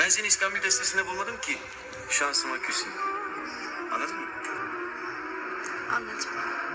Ben seni İskambil destesinde bulmadım ki. Şansıma küseyim. Anladın mı? Anladım.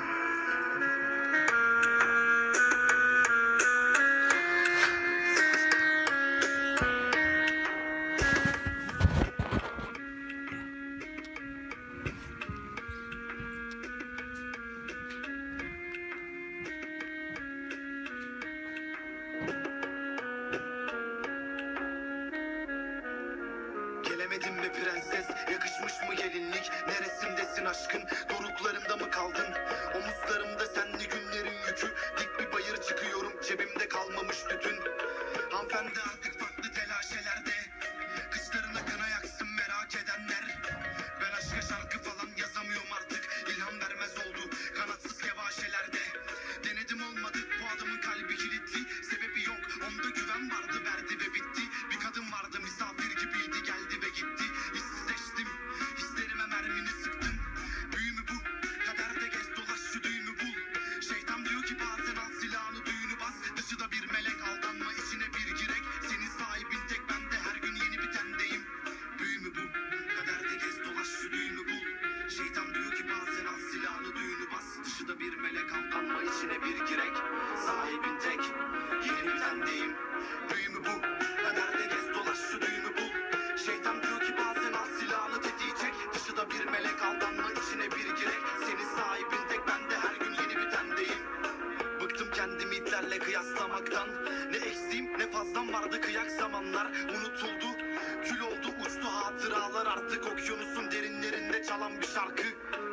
Gelemedim mi prenses, yakışmış mı gelinlik? Neresindesin aşkın, doruklarında mı kaldın? Omuzlarımda senli günlerin yükü, dik bir bayır çıkıyorum, cebimde kalmamış tütün. Hanımefendi artık farklı telaşelerde, kışlarına kına yaksın merak edenler. Ben aşka şarkı falan yazamıyorum artık, ilham vermez oldu kanatsız kevaşelerde. Denedim olmadı, bu adamın kalbi kilitli, sebebi yok, onda güven vardı, verdi ve bitti. Bir kadın vardı misafir gibiydi, geldi ve gitti. İşsizleştim, hislerime mermini sıktım. Büyü mü bu? Kaderde gez dolaş şu düğümü bul. Şeytan diyor ki bazen al silahını düğünü bas. Dışı da bir melek, aldanma içine bir girek. Senin sahibin tek, ben de her gün yeni bitendeyim. Büyü mü bu? Kaderde gez dolaş şu düğümü bul. Şeytan diyor ki bazen al silahını düğünü bas. Dışı da bir melek, aldanma içine bir girek. Sahibin tek, yeni bitendeyim. Büyü mü bu? Kaderde gez dolaş şu düğümü bul. Şeytan diyor ki bazen al silahını tetiği çek. Dışı da bir melek, aldanma içine bir girek. Senin sahibin tek, ben de her gün yeni bitendeyim. Bıktım kendimi itlerle kıyaslamaktan. Ne eksiğim ne fazlam vardı kıyak zamanlar. Unutuldu, kül oldu, uçtu hatıralar. Artık okyanusun derinlerinde çalan bir şarkı.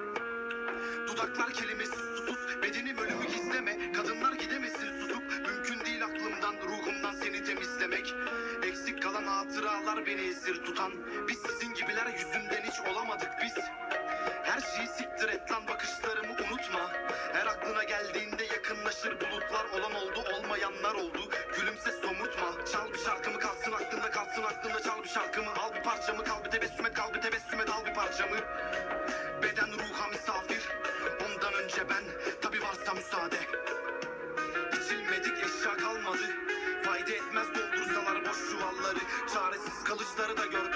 Dudaklar kelimesiz susuz, bedenim ölümü gizleme. Kadınlar gidemesin susup, mümkün değil aklımdan, ruhumdan seni temizlemek. Eksik kalan hatıralar beni esir tutan. Biz sizin gibiler yüzünden hiç olamadık biz. Her şeyi siktir et lan, bakışlarımı unutma. Her aklına geldiğinde yakınlaşır bulutlar. Olan oldu, olmayanlar oldu, gülümse somurtma. Çal bir şarkımı kalsın aklında, kalsın aklında, çal bir şarkımı. Al bir parçamı, kal bir tebessüm et, kal bir tebessüm et, al bir parçamı. Beden ruha misafir, ondan önce ben, tabi varsa müsaade. İçilmedik eşya kalmadı, fayda etmez doldursalar boş çuvalları. Çaresiz kalışları da gör.